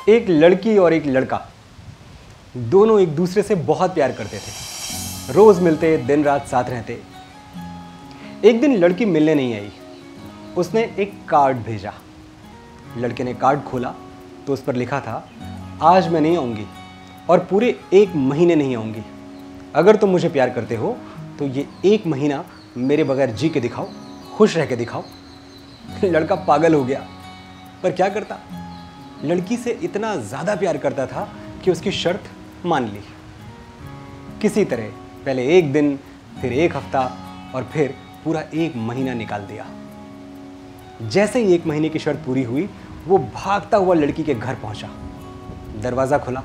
एक लड़की और एक लड़का दोनों एक दूसरे से बहुत प्यार करते थे। रोज मिलते, दिन रात साथ रहते। एक दिन लड़की मिलने नहीं आई। उसने एक कार्ड भेजा। लड़के ने कार्ड खोला तो उस पर लिखा था, आज मैं नहीं आऊँगी और पूरे 1 महीने नहीं आऊँगी। अगर तुम मुझे प्यार करते हो तो ये 1 महीना मेरे बगैर जी के दिखाओ, खुश रह के दिखाओ। लड़का पागल हो गया, पर क्या करता। लड़की से इतना ज़्यादा प्यार करता था कि उसकी शर्त मान ली। किसी तरह पहले 1 दिन, फिर 1 हफ्ता और फिर पूरा 1 महीना निकाल दिया। जैसे ही 1 महीने की शर्त पूरी हुई, वो भागता हुआ लड़की के घर पहुंचा। दरवाज़ा खुला,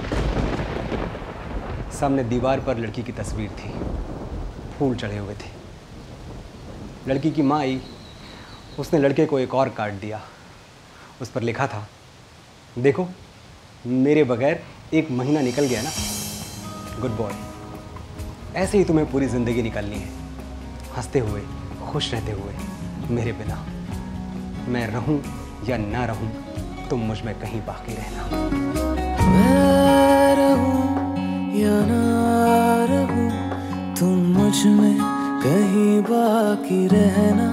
सामने दीवार पर लड़की की तस्वीर थी, फूल चढ़े हुए थे। लड़की की माँ आई, उसने लड़के को एक और कार्ड दिया। उस पर लिखा था, देखो मेरे बगैर 1 महीना निकल गया ना, गुड बॉय। ऐसे ही तुम्हें पूरी ज़िंदगी निकालनी है, हंसते हुए, खुश रहते हुए मेरे बिना। मैं रहूं या ना रहूं, तुम मुझ में कहीं बाकी रहना। मैं रहूं या ना रहूं, तुम मुझ में कहीं बाकी रहना।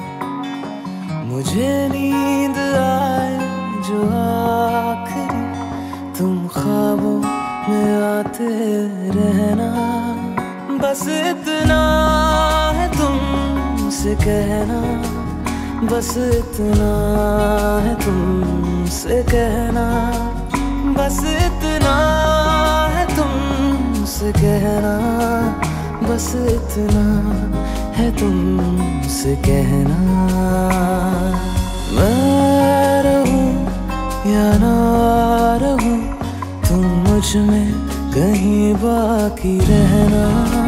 मुझे नींद आए जो आखिरी, तुम ख्वाबों में आते रहना। बस इतना है तुमसे कहना, बस इतना है तुमसे कहना, बस इतना है तुमसे कहना, बस इतना है तुमसे कहना। मैं रहूं या ना रहूं, तुम मुझ में कहीं बाकी रहना।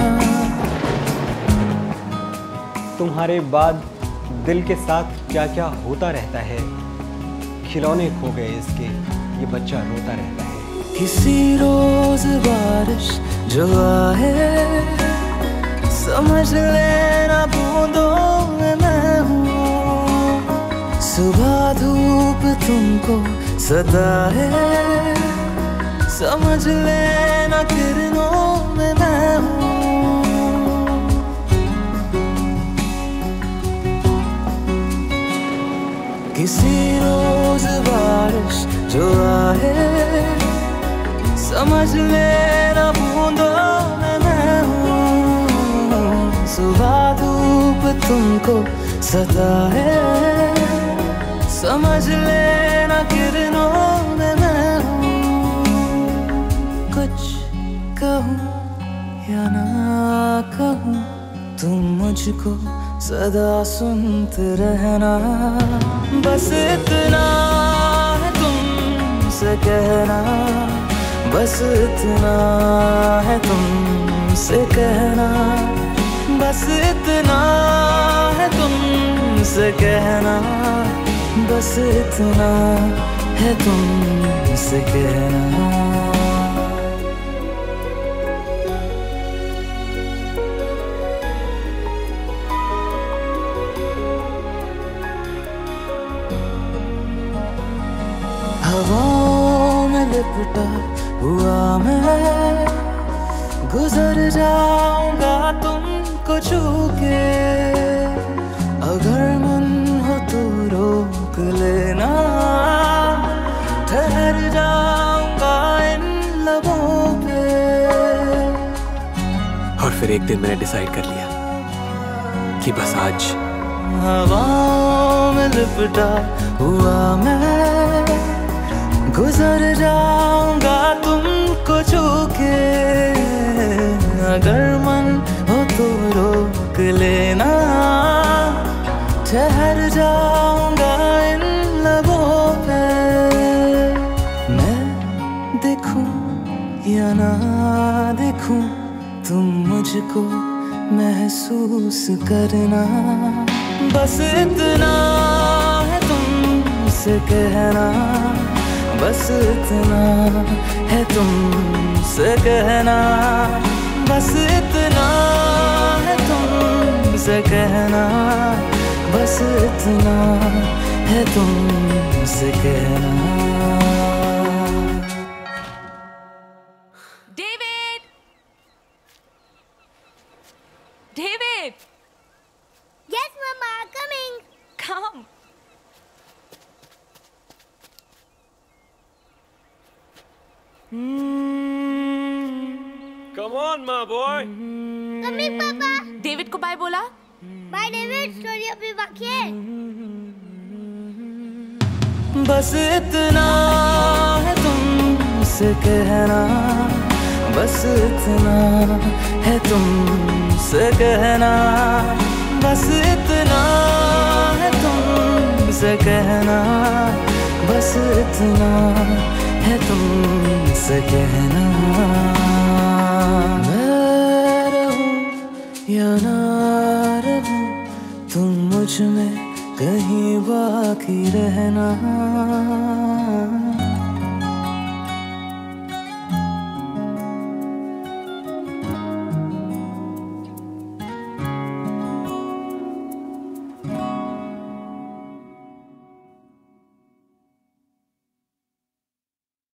तुम्हारे बाद दिल के साथ क्या क्या होता रहता है, खिलौने खो गए इसके, ये बच्चा रोता रहता है। किसी रोज बारिश जो आए, समझ लेना बूंदों में मैं हूँ। सुबह धूप तुमको सताए, समझ लेना किरणों में मैं हूँ। किसी रोज बारिश जो आए, समझ लेना बूंदों में मैं हूँ। सुबह धूप तुमको सताए, समझ लेना किरणों में मैं हूँ। कुछ कहूँ या ना कहूँ, तुम मुझको सदा सुनते रहना। बस इतना है तुमसे कहना, बस इतना है तुमसे कहना, बस इतना है तुमसे कहना, बस इतना है तुमसे कहना। हवाओं में लिपटा हुआ मैं, गुजर जाऊंगा तुमको छू के। अगर मन हो तो रोक लेना, ठहर जाऊंगा इन लबों पे। और फिर एक दिन मैंने डिसाइड कर लिया कि बस आज। हवाओं में लिपटा हुआ मैं, गुजर जाऊंगा तुमको छू के। अगर मन हो तो रोक लेना, ठहर जाऊंगा इन लबों पे। मैं देखूं या ना देखूं, तुम मुझको महसूस करना। बस इतना है तुमसे कहना, बस इतना है तुमसे कहना, बस इतना है तुमसे कहना, बस इतना है तुमसे कहना। Come on, my boy. Coming पापा। डेविड को बाय बोला? बाय डेविड, स्टोरी अभी बाकी है। बस इतना है तुमसे कहना, बस इतना है तुमसे कहना, बस इतना है तुमसे कहना, बस इतना है तुमसे कहना। मैं रहूं या ना रहूं, तुम मुझ में कहीं बाकी रहना।